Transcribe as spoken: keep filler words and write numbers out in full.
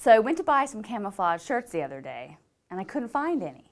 So I went to buy some camouflage shirts the other day, and I couldn't find any.